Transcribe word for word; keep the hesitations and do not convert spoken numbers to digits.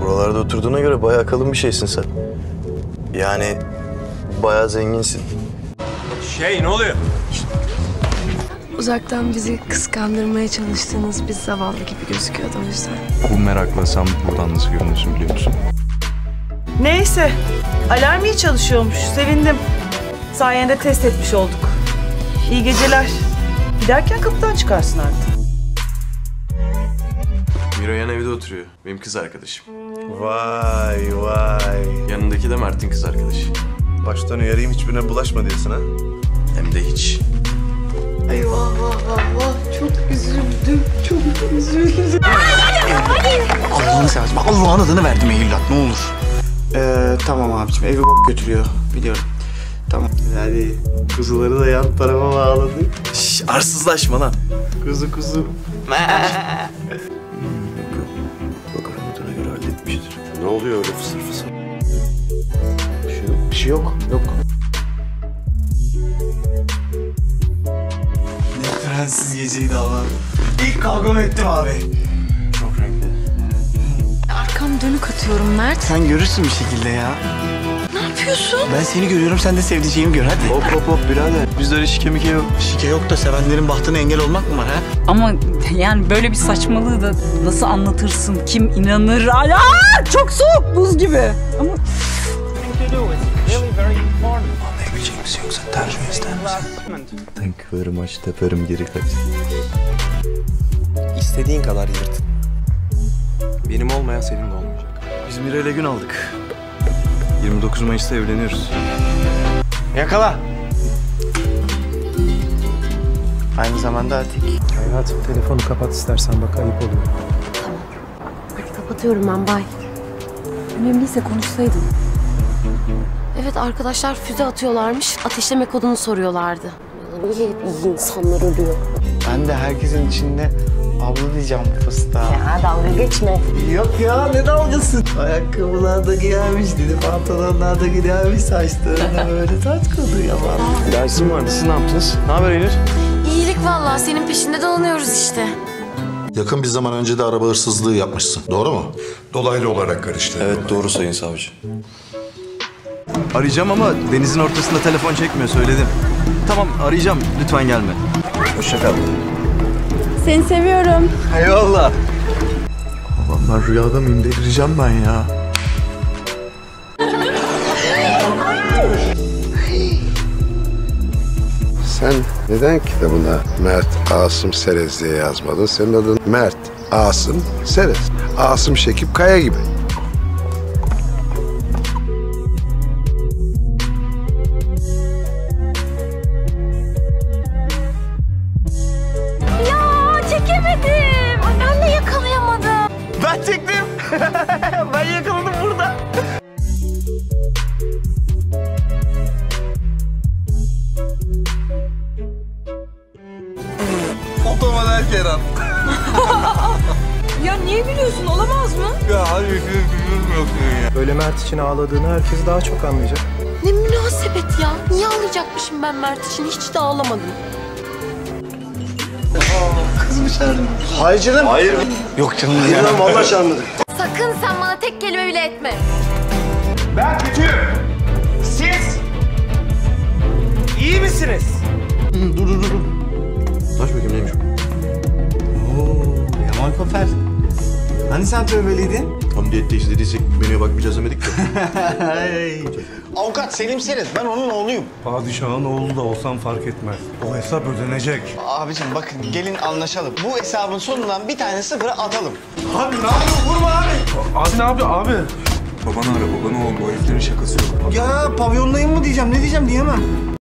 Buralarda oturduğuna göre bayağı kalın bir şeysin sen. Yani bayağı zenginsin. Şey ne oluyor? Uzaktan bizi kıskandırmaya çalıştığınız bir zavallı gibi gözüküyordu o yüzden. Bu merakla sen buradan nasıl görünüyorsun biliyor musun? Neyse, alarm iyi çalışıyormuş. Sevindim. Sayende test etmiş olduk. İyi geceler. Giderken kapıdan çıkarsın artık. Miroyan evde oturuyor. Benim kız arkadaşım. Vay vay. Yanındaki de Mert'in kız arkadaşı. Baştan uyarayım, hiçbirine bulaşma diyorsun ha? Hem de hiç. Ay vah vah vah vah. Çok üzüldüm. Çok üzüldüm. Allah'ını seversen. Allah'ın adını verdim evlat, ne olur. Ee, tamam abiciğim, evi bok götürüyor. Biliyorum. Tamam. Yani kuzuları da yan tarafa bağladık. Şş, arsızlaşma lan. Kuzu kuzu. Bak anladığına göre halletmiştir. Ne oluyor öyle fısır fısır? Bir şey yok. Bir şey yok. Yok. Ne prensiz geceydi ama. İlk kavgamı ettim abi. Çok renkli. Arkam dönük atıyorum Mert. Sen görürsün bir şekilde ya. Ne yapıyorsun? Ben seni görüyorum, sen de sevdiceğimi gör hadi. Hop hop hop birader. Bizde öyle şike mike yok. Şike yok da sevenlerin bahtına engel olmak mı var ha? Ama yani böyle bir saçmalığı da nasıl anlatırsın? Kim inanır? Aa, çok soğuk, buz gibi. Ama Anlayabilecek misin yoksa tercüme ister misin? Thank you very much. Teperim geri kaç. İstediğin kadar yırtın. Benim olmayan senin de olmayacak. Biz Miray'la gün aldık. yirmi dokuz Mayıs'ta evleniyoruz. Yakala. Aynı zamanda Atik. Hayatım telefonu kapat istersen, bak ayıp oluyor. Hadi kapatıyorum ben, bay. Önemliyse konuşsaydın. Evet, arkadaşlar füze atıyorlarmış. Ateşleme kodunu soruyorlardı. Niye hep iyi insanlar ölüyor? Ben de herkesin içinde abla diyeceğim bu fıstığa. Ya dalga geçme. Yok ya, ne dalgası? Ayakkabılar da giyermiş, dedi pantolonlar da giyermiş, saçlarına böyle taç kodu yalan. Dersim vardı. Siz ne yaptınız? Ne haber Eylül? İyilik vallahi, senin peşinde dolanıyoruz işte. Yakın bir zaman önce de araba hırsızlığı yapmışsın. Doğru mu? Dolaylı olarak karıştı. Evet doğru sayın savcı. Arayacağım ama denizin ortasında telefon çekmiyor, söyledim. Tamam arayacağım, lütfen gelme. Hoşça kal. Seni seviyorum. Eyvallah. Ulan ben rüyada mıyım, delireceğim ben ya. Sen neden kitabına Mert Asım Serez diye yazmadın? Senin adın Mert Asım Serez. Asım Şekip Kaya gibi. Ya çekemedim. Ay, ben de yakalayamadım. Ben çektim. Ben yakaladım burada. Otomodel Kenan. Ya niye gülüyorsun? Olamaz mı? Ya hadi gülmüyorsun ya. Böyle Mert için ağladığını herkes daha çok anlayacak. Ne münasebet ya. Niye ağlayacakmışım ben Mert için? Hiç de ağlamadım. Kızmış herhalde. Hayır canım. Hayır. Yok canım. Hayır lan vallahi şanlıdır. Sakın sen bana tek kelime bile etme. Ben kötüyüm. Siz iyi misiniz? Dur dur dur. Aç bakayım neymiş o? Oo, Yaman Kofer. Hani sen tövbeliydin? Hamdiyetteyiz dediysek menüye bakmayacağız demedik ki. Avukat Selim Serez, ben onun oğluyum. Padişahın oğlu da olsam fark etmez. O hesap ödenecek. Abicim bakın, gelin anlaşalım. Bu hesabın sonundan bir tane sıfırı atalım. Abi ne yapıyorsun? Vurma abi. Abi ne yapıyor abi? Babanı ara, babanı oğlum. Bu heriflerin şakası yok. Ya pavyondayım mı diyeceğim, ne diyeceğim diyemem.